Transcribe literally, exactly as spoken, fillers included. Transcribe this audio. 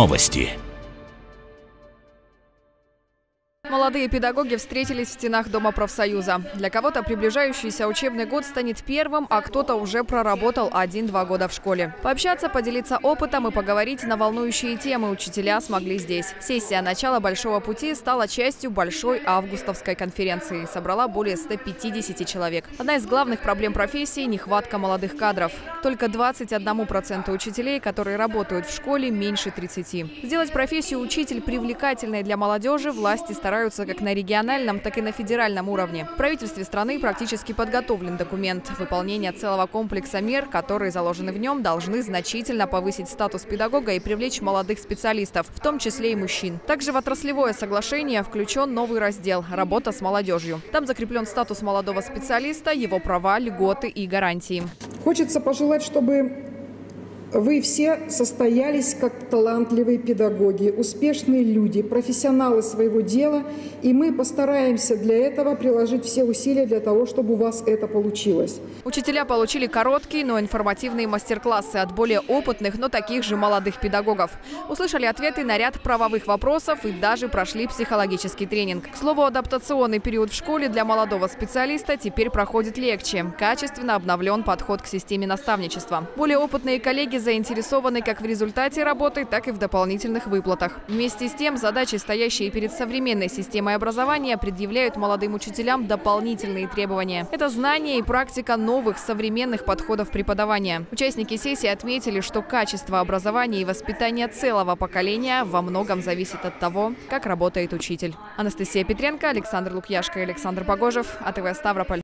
Новости. Молодые педагоги встретились в стенах Дома профсоюза. Для кого-то приближающийся учебный год станет первым, а кто-то уже проработал один-два года в школе. Пообщаться, поделиться опытом и поговорить на волнующие темы учителя смогли здесь. Сессия начала большого пути стала частью большой августовской конференции. Собрала более ста пятидесяти человек. Одна из главных проблем профессии – нехватка молодых кадров. Только двадцать одному проценту учителей, которые работают в школе, меньше тридцати. Сделать профессию учитель привлекательной для молодежи власти стараются как на региональном, так и на федеральном уровне. В правительстве страны практически подготовлен документ. Выполнение целого комплекса мер, которые заложены в нем, должны значительно повысить статус педагога и привлечь молодых специалистов, в том числе и мужчин. Также в отраслевое соглашение включен новый раздел «Работа с молодежью». Там закреплен статус молодого специалиста, его права, льготы и гарантии. Хочется пожелать, чтобы вы все состоялись как талантливые педагоги, успешные люди, профессионалы своего дела, и мы постараемся для этого приложить все усилия для того, чтобы у вас это получилось. Учителя получили короткие, но информативные мастер-классы от более опытных, но таких же молодых педагогов. Услышали ответы на ряд правовых вопросов и даже прошли психологический тренинг. К слову, адаптационный период в школе для молодого специалиста теперь проходит легче. Качественно обновлен подход к системе наставничества. Более опытные коллеги заинтересованы как в результате работы, так и в дополнительных выплатах. Вместе с тем, задачи, стоящие перед современной системой образования, предъявляют молодым учителям дополнительные требования. Это знание и практика новых современных подходов преподавания. Участники сессии отметили, что качество образования и воспитания целого поколения во многом зависит от того, как работает учитель. Анастасия Петренко, Александр Лукьяшко и Александр Погожев, АТВ Ставрополь.